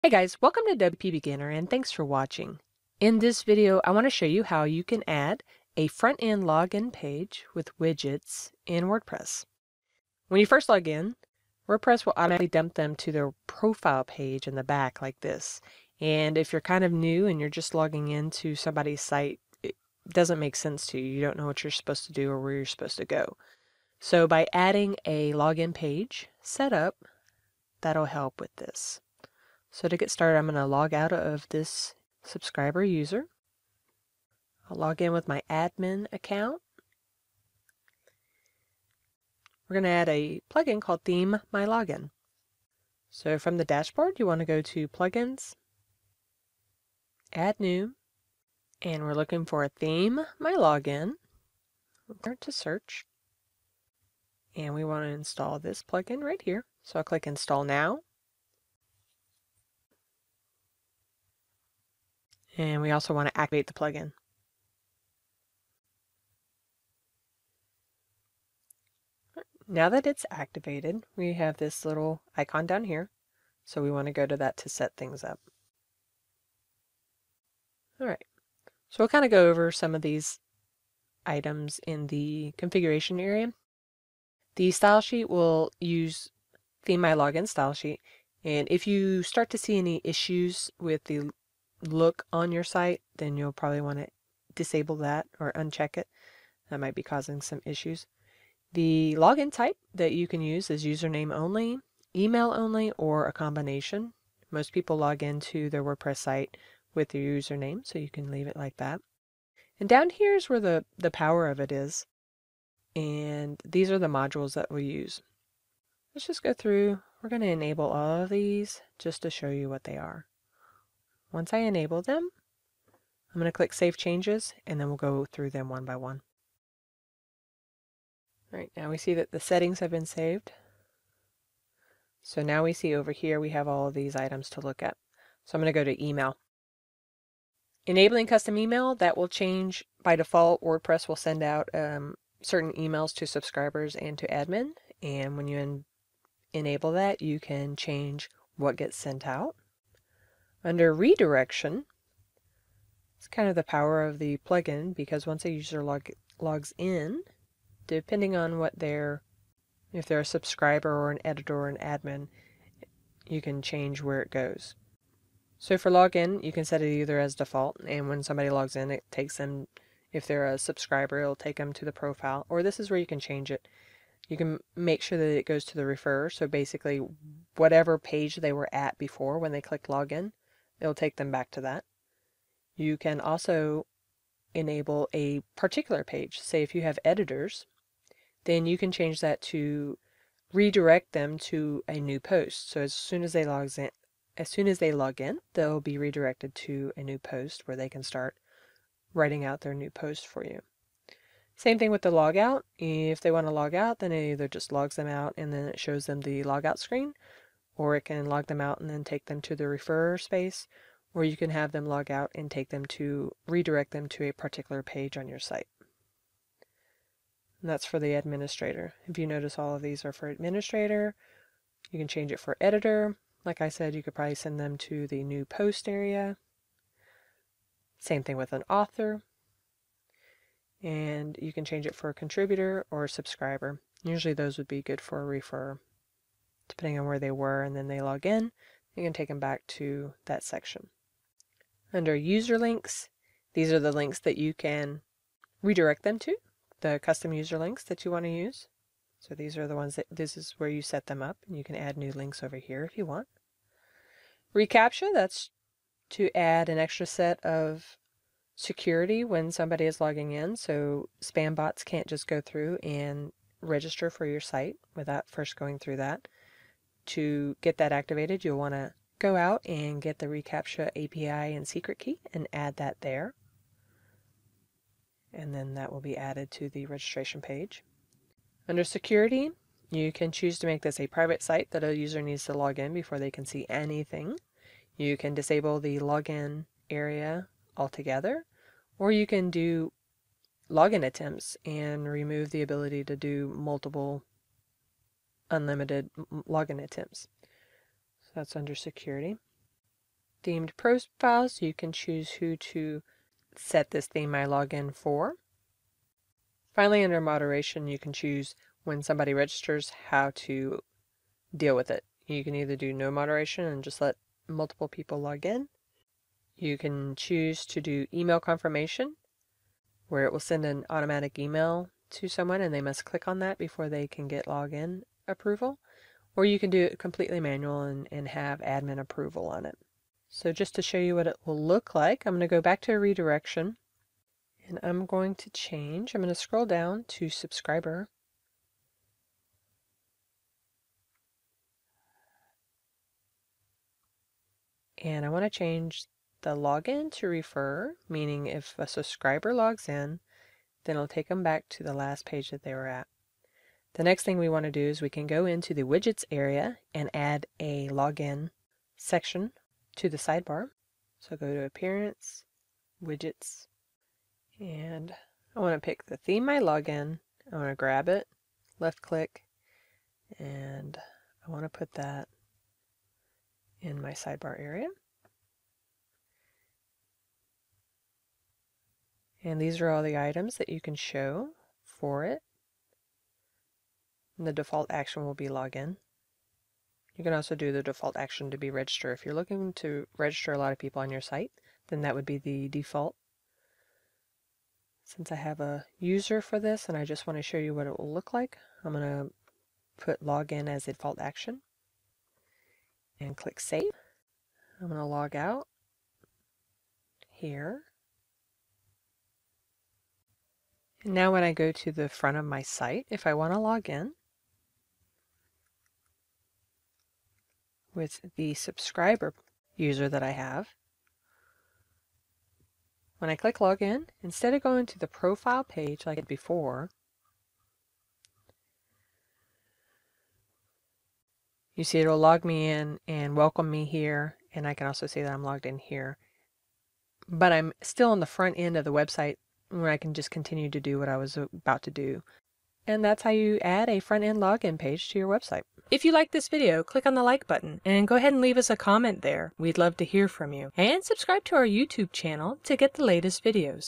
Hey guys, welcome to WP Beginner and thanks for watching. In this video, I want to show you how you can add a front-end login page with widgets in WordPress. When you first log in, WordPress will automatically dump them to their profile page in the back like this. And if you're kind of new and you're just logging into somebody's site, it doesn't make sense to you. You don't know what you're supposed to do or where you're supposed to go. So by adding a login page setup, that'll help with this. So to get started, I'm going to log out of this subscriber user. I'll log in with my admin account. We're going to add a plugin called Theme My Login. So from the dashboard, you want to go to Plugins, Add New, and we're looking for Theme My Login. We're to search, and we want to install this plugin right here. So I'll click Install Now. And we also want to activate the plugin. Now that it's activated, we have this little icon down here. So we want to go to that to set things up. All right. So we'll kind of go over some of these items in the configuration area. The style sheet will use Theme My Login style sheet. And if you start to see any issues with the look on your site, then you'll probably want to disable that or uncheck it. That might be causing some issues. The login type that you can use is username only, email only, or a combination. Most people log into their WordPress site with their username, so you can leave it like that. And down here is where the power of it is. And these are the modules that we use. Let's just go through. We're going to enable all of these just to show you what they are. Once I enable them, I'm going to click Save Changes, and then we'll go through them one by one. All right, now we see that the settings have been saved. So now we see over here we have all of these items to look at. So I'm going to go to Email. Enabling custom email, that will change by default. WordPress will send out certain emails to subscribers and to admin. And when you enable that, you can change what gets sent out. Under redirection, it's kind of the power of the plugin, because once a user logs in, depending on what if they're a subscriber or an editor or an admin, you can change where it goes. So for login, you can set it either as default, and when somebody logs in, it takes them, if they're a subscriber, it'll take them to the profile, or this is where you can change it. You can make sure that it goes to the refer, so basically whatever page they were at before when they clicked login, it'll take them back to that. You can also enable a particular page. Say if you have editors, then you can change that to redirect them to a new post. So as soon as they log in, they'll be redirected to a new post where they can start writing out their new post for you. Same thing with the logout. If they want to log out, then it either just logs them out and then it shows them the logout screen, or it can log them out and then take them to the refer space, or you can have them log out and redirect them to a particular page on your site. And that's for the administrator. If you notice, all of these are for administrator. You can change it for editor. Like I said, you could probably send them to the new post area. Same thing with an author. And you can change it for a contributor or a subscriber. Usually those would be good for a refer. Depending on where they were and then they log in, you can take them back to that section. Under user links, these are the links that you can redirect them to, the custom user links that you want to use. So these are the ones this is where you set them up, and you can add new links over here if you want. ReCAPTCHA, that's to add an extra set of security when somebody is logging in, so spam bots can't just go through and register for your site without first going through that. To get that activated, you'll want to go out and get the reCAPTCHA API and secret key and add that there. And then that will be added to the registration page. Under security, you can choose to make this a private site that a user needs to log in before they can see anything. You can disable the login area altogether, or you can do login attempts and remove the ability to do multiple unlimited login attempts. So that's under security. themed profiles, so you can choose who to set this theme my login for. Finally, under moderation, you can choose when somebody registers how to deal with it. You can either do no moderation and just let multiple people log in. You can choose to do email confirmation, where it will send an automatic email to someone and they must click on that before they can get login approval. Or you can do it completely manual and have admin approval on it. So just to show you what it will look like, I'm going to go back to a redirection and I'm going to change. I'm going to scroll down to subscriber. And I want to change the login to refer, meaning if a subscriber logs in, then it'll take them back to the last page that they were at. The next thing we want to do is we can go into the widgets area and add a login section to the sidebar. So go to appearance, widgets, and I want to pick the theme my login. I want to grab it, left click, and I want to put that in my sidebar area. And these are all the items that you can show for it. And the default action will be login. You can also do the default action to be register. If you're looking to register a lot of people on your site, then that would be the default. Since I have a user for this and I just want to show you what it will look like, I'm going to put login as a default action and click save. I'm going to log out here. And now when I go to the front of my site, if I want to log in with the subscriber user that I have, when I click login, instead of going to the profile page like I did before, you see it'll log me in and welcome me here, and I can also say that I'm logged in here. But I'm still on the front end of the website where I can just continue to do what I was about to do. And that's how you add a front-end login page to your website. If you like this video, click on the like button and go ahead and leave us a comment there. We'd love to hear from you. And subscribe to our YouTube channel to get the latest videos.